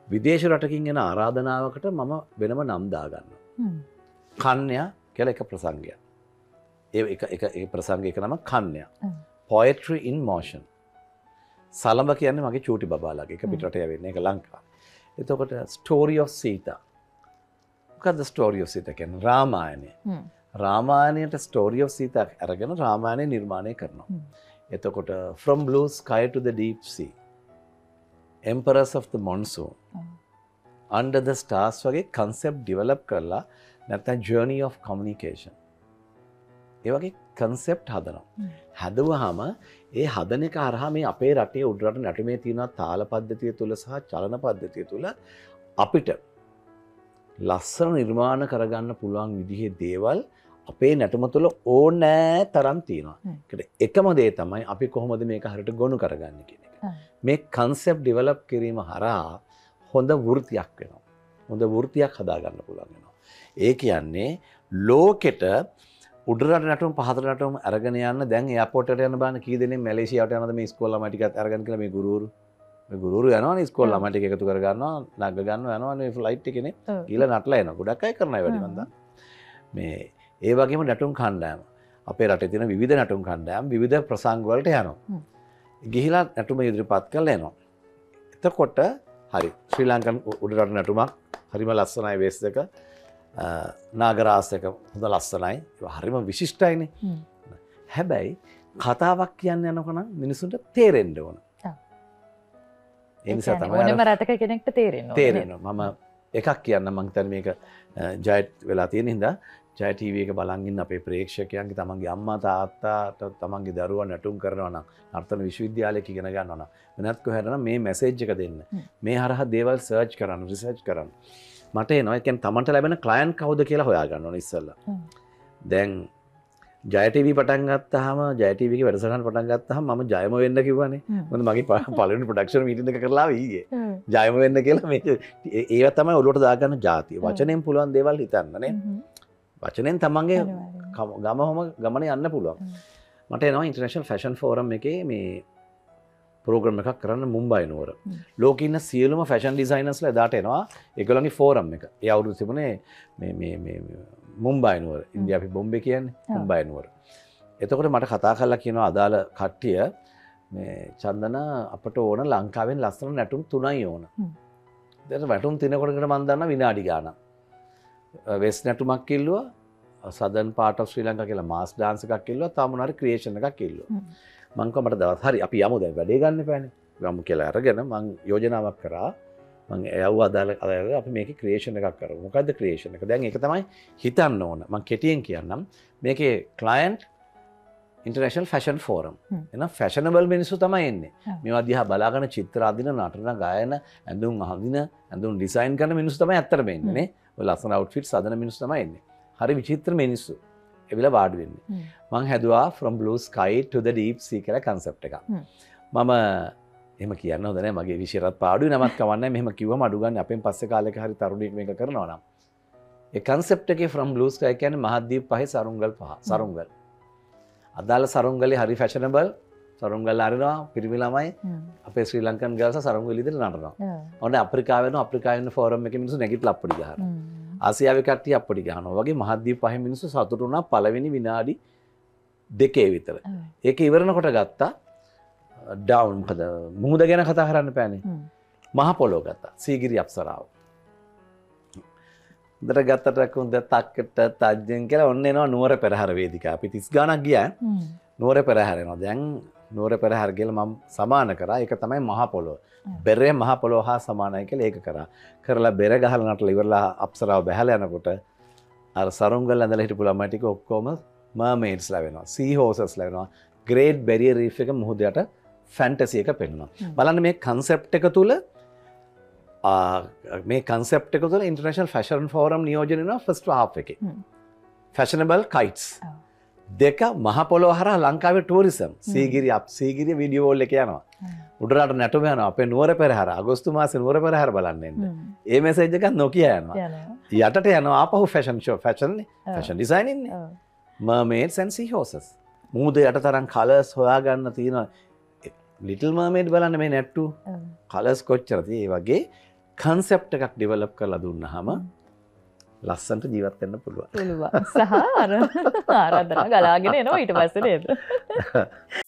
විදේශ රටකින් එන ආරාධනාවකට මම වෙනම නම් දාගන්නවා. කන්‍යා කියලා එක ප්‍රසංගයක්. ඒ ප්‍රසංගයක නම කන්‍යා. Poetry in motion. සලඹ කියන්නේ මගේ චූටි බබාලාගේ එක පිටරට යවෙන්නේ ඒක ලංකාව. එතකොට story of Sita. මොකද්ද story of Sita කියන්නේ? රාමායනය. රාමායනයට story of Sita අරගෙන රාමායනය නිර්මාණය කරනවා. එතකොට from blue sky to the deep sea. Emperors of the monsoon. Under the stars වගේ concept develop කරලා නැත්නම් journey of communication. ඒ වගේ concept හදනවා. හදුවාම ඒ හදන එක හරහා මේ අපේ රටේ උඩරට නැටුමේ තියෙන තාල පද්ධතිය තුල සහ චලන පද්ධතිය තුල අපිට ලස්සන නිර්මාණ කරගන්න පුළුවන් විදිහේ දේවල් අපේ නැටුම තුල ඕනෑ තරම් තියෙනවා. ඒකට එකම දේ තමයි අපි කොහොමද මේක හරියට ගොනු කරගන්නේ කියන එක. මේ concept develop කිරීම හරහා හොඳ වෘත්තියක් වෙනවා. හොඳ වෘත්තියක් හදා ගන්න පුළුවන් වෙනවා. ඒ කියන්නේ ලෝකෙට උඩරට නැටුම් පහතට නැටුම් අරගෙන යන්න දැන් එයාපෝට් එකට යන බාන කී දෙනෙක් මැලේසියාවට යනද මේ ඉස්කෝල ළමයි ටිකත් අරගෙන කියලා මේ ගුරුවරු යනවනේ ඉස්කෝල ළමයි ටික එකතු කර ගන්නවා නග ගන්නවා යනවා මේ ෆ්ලයිට් එකේනේ ගිහලා නටලා එනවා ගොඩක් අය කරන අය වැඩි මන්ද මේ ඒ වගේම නැටුම් කණ්ඩායම අපේ රටේ තියෙන විවිධ නැටුම් කණ්ඩායම් විවිධ ප්‍රසංග වලට යනවා ගිහිලා නැටුම ඉදිරිපත් කරලා එනවා එතකොට හරි ශ්‍රී ලංකන් උඩරට නැටුමක් හරිම ලස්සනයි වේස් එක නාගරාසයක හොඳ ලස්සනයි හරිම විශිෂ්ටයිනේ හැබැයි කතාවක් කියන්න යනකොට නම් මිනිසුන්ට තේරෙන්න ඕන ඒ නිසා තමයි ඕනම රටක කෙනෙක්ට තේරෙනවා මම එකක් කියන්න මම හිතන්නේ මේක ජයට් වෙලා තියෙන හින්දා ජය ටීවී එක බලන් ඉන්න අපේ ප්‍රේක්ෂකයන්ගේ තමන්ගේ අම්මා තාත්තාට තමන්ගේ දරුවා නැටුම් කරනවා නම් නර්තන විශ්වවිද්‍යාලයක ඉගෙන ගන්නවා නම් වෙනත් කොහෙද නම් මේ මැසේජ් එක දෙන්න මේ හරහා දේවල් සර්ච් කරන්න රිසර්ච් කරන්න මට එනවා ඒ කියන්නේ තමන්ට ලැබෙන ක්ලයන්ට් කවුද කියලා හොයා ගන්න ඕනේ ඉස්සෙල්ලා. දැන් ජය ටීවී පටන් ගත්තාම ජය ටීවී ගේ වැඩසටහන පටන් ගත්තාම මම ජයම වෙන්න කිව්වනේ. මොකද මගේ පළවෙනි ප්‍රොඩක්ෂන් මීටින් එක කරලා ආවේ ඊයේ. ජයම වෙන්න කියලා මේක ඒව තමයි ඔලුවට දාගන්න જાතිය. වචනෙන් පුළුවන් දේවල් හිතන්න නේ. වචනෙන් තමන්ගේ ගමනේ යන්න පුළුවන්. මට එනවා ඉන්ටර්නැෂනල් ෆැෂන් ෆෝරම් එකේ මේ ප්‍රෝග්‍රම් එකක් කරන්න මුම්බයි නුවර. ලෝකේ ඉන්න සියලුම ෆැෂන් ඩිසයිනර්ස්ලා එදාට එනවා. ඒගොල්ලන්ගේ ෆෝරම් එක. ඒ අවුරුදු තිබුණේ මේ මුම්බයි නුවර. ඉන්දියාවේ බොම්බේ කියන්නේ මුම්බයි නුවර. එතකොට මට කතා කරලා කියනවා අදාළ කට්ටිය මේ චන්දන අපට ඕන ලංකාවෙන් ලස්සන නැටුම් 3යි ඕන. දැන් නැටුම් 3කට මම දන්නා විනාඩි ගාණක්. වෙස් නැටුමක් කිල්ලුවා. Southern part of Sri Lanka කියලා මාස් ඩාන්ස් එකක් කිල්ලුවා. තාම මොනාරි ක්‍රියේෂන් එකක් කිල්ලුවා. මං කව මට දවස් හරි අපි යමු දැන් වැඩේ ගන්න එපානේ. ගමු කියලා අරගෙන මං යෝජනාවක් කරා. මං යවුව අදාළ අපි මේකේ ක්‍රියේෂන් එකක් කරමු. මොකද්ද ක්‍රියේෂන් එක? දැන් ඒක තමයි හිතන්න ඕන. මං කෙටියෙන් කියන්නම්. මේකේ ක්ලයන්ට් ඉන්ටර්නැෂනල් ෆැෂන් ෆෝරම්. එහෙනම් ෆැෂනබල් මිනිස්සු තමයි එන්නේ. මේවා දිහා බලාගෙන චිත්‍ර අඳින, නටන, ගායන, ඇඳුම් අඳින, ඇඳුම් ඩිසයින් කරන මිනිස්සු තමයි ඇත්තටම එන්නේ නේ. ඔය ලස්සන අවුට්ෆිට්ස් හදන මිනිස්සු තමයි එන්නේ. හරි විචිත්‍ර මිනිස්සු. එවිලා වාඩි වෙන්නේ. මං හැදුවා from blue sky to the deep sea කියලා concept එකක්. මම එහෙම කියන්න හොඳ නැහැ මගේ විෂයරත් පාඩුවේ නමත් කවන්නේ මෙහෙම කිව්වම අඩු ගන්න අපෙන් පස්සේ කාලෙක හරි තරුණියෙක් මේක කරනවා නම්. ඒ concept එකේ from blue sky කියන්නේ මහද්වීප පහේ සරුංගල් පහ. සරුංගල්. අදාළ සරුංගලේ හරි fashionable සරුංගල් අරිනවා පිරිමි ළමයි අපේ ශ්‍රී ලංකන් ගර්ල්ස් සරුංගල් ඉදිරියට නටනවා. ඔන්න අප්‍රිකාවෙන් ෆෝරම් එකේ මිනිස්සු නැගිටලා අප්පඩි ගහනවා. ආසියාවේ කට්ටිය අප්පඩි ගහනවා. වගේ මහද්වීප පහේ මිනිස්සු සතුටු වුණා පළවෙනි විනාඩි 2 විතර. ඒක ඉවරනකොට ගත්තා ඩවුන් මොකද මුහුද ගැන කතා කරන්න පෑනේ. මහ පොළොව ගත්තා. සීගිරි අප්සරාව. දර ගත්තට කොන්ද තක්කට තජ්ජෙන් කියලා ඔන්න එනවා නුවර පෙරහැර වේදිකාව. අපි 30 ගාණක් ගියා. නුවර පෙරහැර එනවා. දැන් නුවර පෙරහැර ගිහලා මම සමාන කරා. ඒක තමයි මහ පොළොව. බෙරේ මහ පොළොව හා සමානයි කියලා ඒක කරා. කරලා බෙර ගහලා නටලා ඉවරලා අප්සරාව බැහැලා යනකොට අර සරුංගල් ඇඳලා හිටපු ළමයි ටික ඔක්කොම මර්මේඩ්ස්ලා වෙනවා. සී හෝසස්ලා වෙනවා. ග්‍රේට් බැරියර් රීෆ් එක මුහුද යට ෆැන්ටසි එක පෙන්වනවා. බලන්න මේ concept එක තුල මේ concept එක තුල ඉන්ටර්නැෂනල් ෆැෂන් ෆෝරම් නියෝජනය වෙනවා ෆස්ට් හාෆ් එකේ. fashionable kites. දෙක මහ පොළොව හරහා ලංකාවේ ටූරිසම් සීගිරිය වීඩියෝ වෝල් එක යනවා. උඩරට නැටුම යනවා. අපේ නුවර පෙරහැර අගෝස්තු මාසේ නුවර පෙරහැර බලන්න එන්න. ඒ මැසේජ් එකක් නොකිය යනවා. යටට යනවා ආපහු ෆැෂන් ෂෝ ෆැෂන් ඩිසයිනින් නේ. mermaids and sea horses. මුහුද යට තරම් කලර්ස් හොයාගන්න තියෙනවා. ලිටල් මර්මේඩ් බලන්න මේ නැට්ටු කලර්ස් කොච්චරද? ඒ වගේ කන්සෙප්ට් එකක් ඩෙවලොප් කරලා දුන්නාම ලස්සනට ජීවත් වෙන්න පුළුවන්. පුළුවන්. සහ ආරාධනා ගලාගෙන එනවා ඊට පස්සේ නේද?